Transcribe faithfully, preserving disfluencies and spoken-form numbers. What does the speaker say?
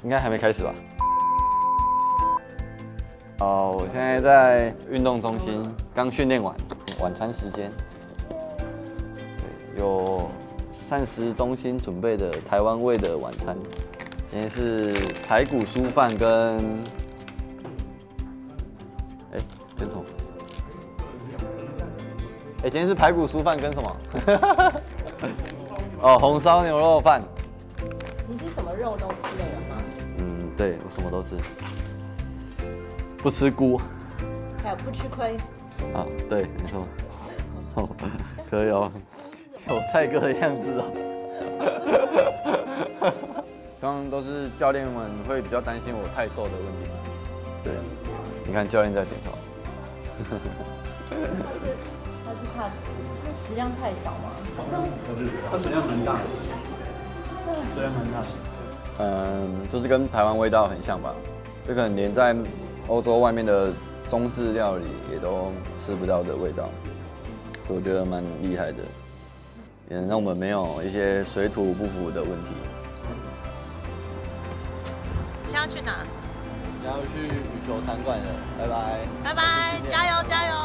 应该还没开始吧？哦，我现在在运动中心刚训练完，晚餐时间。对，有膳食中心准备的台湾味的晚餐。今天是排骨酥饭跟，哎、欸，跟什么？哎、欸，今天是排骨酥饭跟什么？哦，红烧牛肉饭。 你是什么肉都吃的人吗？ 嗯，对，我什么都吃，不吃菇。 还有不吃亏。 啊，对，没错。哦，可以哦，有蔡哥的样子哦。刚刚都是教练们会比较担心我太瘦的问题。对，你看教练在点头。 他是他是怕吃，那食量太少吗？ 它食量蛮大的，食量蛮大的。 嗯，就是跟台湾味道很像吧，这可能连在欧洲外面的中式料理也都吃不到的味道，我觉得蛮厉害的，也让我们没有一些水土不服的问题。 现在要去哪？ 要去羽球场馆了，拜拜。 拜拜，加油加油！